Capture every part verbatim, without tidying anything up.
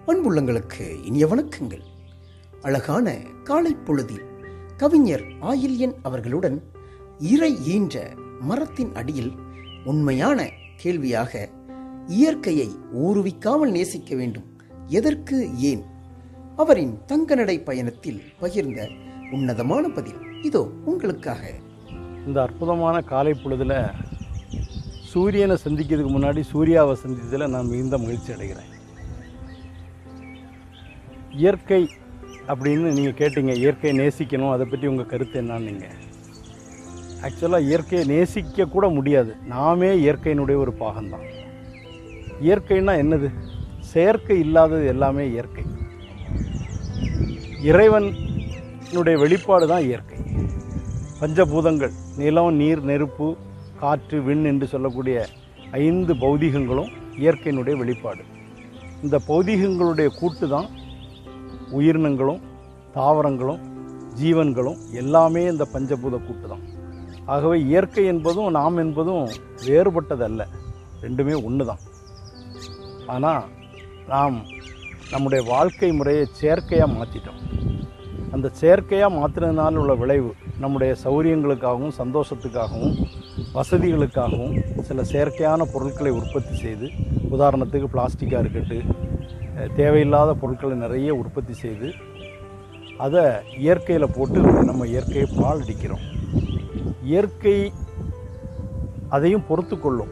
அன்புள்ளங்களுக்கு இனிய வணக்கங்கள். அழகான காலை பொழுதில் கவிஞர் ஆயில்யன் அவர்களுடன் இறை ஈன்ற மரத்தின் அடியில் உண்மையான கேள்வியாக, இயற்கையை ஊருவிக்காமல் நேசிக்க வேண்டும், எதற்கு, ஏன்? அவரின் தங்க நடை பயணத்தில் பகிர்ந்த உன்னதமான பதில் இதோ உங்களுக்காக. இந்த அற்புதமான காலை பொழுதுல சூரியனை சந்திக்கிறதுக்கு முன்னாடி சூர்யாவை சந்தித்ததில் நான் மிகுந்த மகிழ்ச்சி அடைகிறேன். இயற்கை அப்படின்னு நீங்கள் கேட்டீங்க, இயற்கையை நேசிக்கணும், அதை பற்றி உங்கள் கருத்து என்னான்னு. நீங்கள் ஆக்சுவலாக இயற்கையை நேசிக்க கூட முடியாது, நாமே இயற்கையினுடைய ஒரு பாகம்தான். இயற்கைன்னா என்னது? செயற்கை இல்லாதது எல்லாமே இயற்கை. இறைவனுடைய வெளிப்பாடு தான் இயற்கை. பஞ்சபூதங்கள், நிலம், நீர், நெருப்பு, காற்று, விண் என்று சொல்லக்கூடிய ஐந்து பௌதிகங்களும் இயற்கையினுடைய வெளிப்பாடு. இந்த பௌதிகங்களுடைய கூட்டு தான் உயிரினங்களும் தாவரங்களும் ஜீவன்களும் எல்லாமே இந்த பஞ்சபூத கூட்டு தான். ஆகவே இயற்கை என்பதும் நாம் என்பதும் வேறுபட்டதல்ல, ரெண்டுமே ஒன்று தான். ஆனால் நாம் நம்முடைய வாழ்க்கை முறையை செயற்கையாக மாற்றிட்டோம். அந்த செயற்கையாக மாற்றினதுனால உள்ள விளைவு, நம்முடைய சௌரியங்களுக்காகவும் சந்தோஷத்துக்காகவும் வசதிகளுக்காகவும் சில செயற்கையான பொருட்களை உற்பத்தி செய்து, உதாரணத்துக்கு பிளாஸ்டிக்காக இருக்கட்டும், தேவையில்லாத பொருட்களை நிறைய உற்பத்தி செய்து அதை இயற்கையில் போட்டு நம்ம இயற்கையை பாழடிக்கிறோம். இயற்கை அதையும் பொறுத்து கொள்ளும்.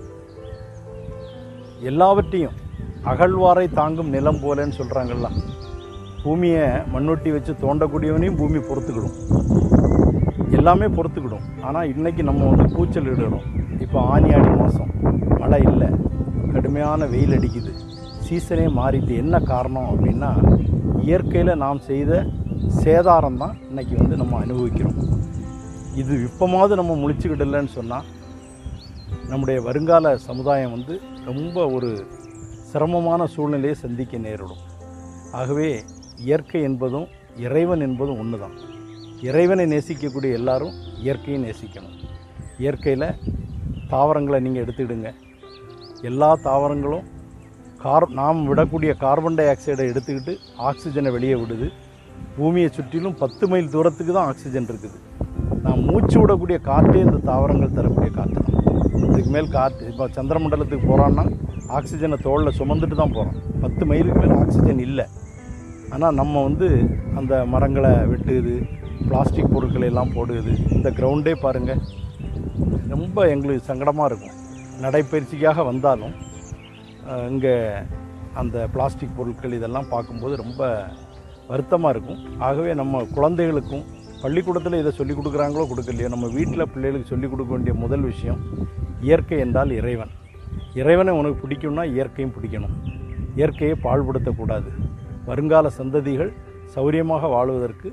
எல்லாவற்றையும் அகழ்வாரை தாங்கும் நிலம் போலன்னு சொல்கிறாங்கல்ல, பூமியை மண்ணொட்டி வச்சு தோண்டக்கூடியவனையும் பூமி பொறுத்துக்கிடும், எல்லாமே பொறுத்துக்கிடும். ஆனால் இன்றைக்கி நம்ம வந்து கூச்சல் இடுறோம். இப்போ ஆனி ஆடி மாதம், மழை இல்லை, கடுமையான வெயில் அடிக்குது, சீசனே மாறிட்டு. என்ன காரணம் அப்படின்னா, இயற்கையில் நாம் செய்த சேதாரம் தான் இன்றைக்கி வந்து நம்ம அனுபவிக்கிறோம். இது இப்போமாவது நம்ம முழிச்சுக்கிடலன்னு சொன்னால் நம்முடைய வருங்கால சமுதாயம் வந்து ரொம்ப ஒரு சிரமமான சூழ்நிலையை சந்திக்க நேரிடும். ஆகவே இயற்கை என்பதும் இறைவன் என்பதும் ஒன்று தான். இறைவனை நேசிக்கக்கூடிய எல்லாரும் இயற்கையை நேசிக்கணும். இயற்கையில் தாவரங்களை நீங்கள் எடுத்துக்கிடுங்க. எல்லா தாவரங்களும் கார் நாம் விடக்கூடிய கார்பன் டை ஆக்சைடை எடுத்துக்கிட்டு ஆக்சிஜனை வெளியே விடுது. பூமியை சுற்றிலும் பத்து மைல் தூரத்துக்கு தான் ஆக்சிஜன் இருக்குது. நாம் மூச்சு விடக்கூடிய காற்றே இந்த தாவரங்கள் தரக்கூடிய காற்று தான். இதுக்கு மேல் காற்று, இப்போ சந்திரமண்டலத்துக்கு போகிறான்னா ஆக்சிஜனை தோளில் சுமந்துட்டு தான் போகிறோம். பத்து மைலுக்கு மேல் ஆக்சிஜன் இல்லை. ஆனால் நம்ம வந்து அந்த மரங்களை வெட்டுது, பிளாஸ்டிக் பொருட்களை எல்லாம் போடுது. இந்த கிரவுண்டே பாருங்கள், ரொம்ப எங்களுக்கு சங்கடமாக இருக்கும். நடைப்பயிற்சிக்காக வந்தாலும் இங்கே அந்த பிளாஸ்டிக் பொருட்கள் இதெல்லாம் பார்க்கும்போது ரொம்ப வருத்தமாக இருக்கும். ஆகவே நம்ம குழந்தைகளுக்கும் பள்ளிக்கூடத்தில் இதை சொல்லிக் கொடுக்குறாங்களோ கொடுக்கலையோ, நம்ம வீட்டில் பிள்ளைகளுக்கு சொல்லிக் கொடுக்க வேண்டிய முதல் விஷயம், இயற்கை என்றால் இறைவன். இறைவனை உனக்கு பிடிக்கும்னா இயற்கையும் பிடிக்கணும். இயற்கையை பாழ்படுத்தக்கூடாது. வருங்கால சந்ததிகள் சௌரியமாக வாழ்வதற்கு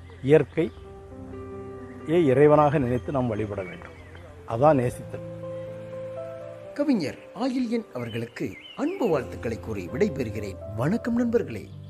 இயற்கையை இறைவனாக நினைத்து நாம் வழிபட வேண்டும். அதான் நேசித்தல். கவிஞர் ஆயில்யன் அவர்களுக்கு அன்பு வாழ்த்துக்களை கூறி விடைபெறுகிறேன். வணக்கம் நண்பர்களே.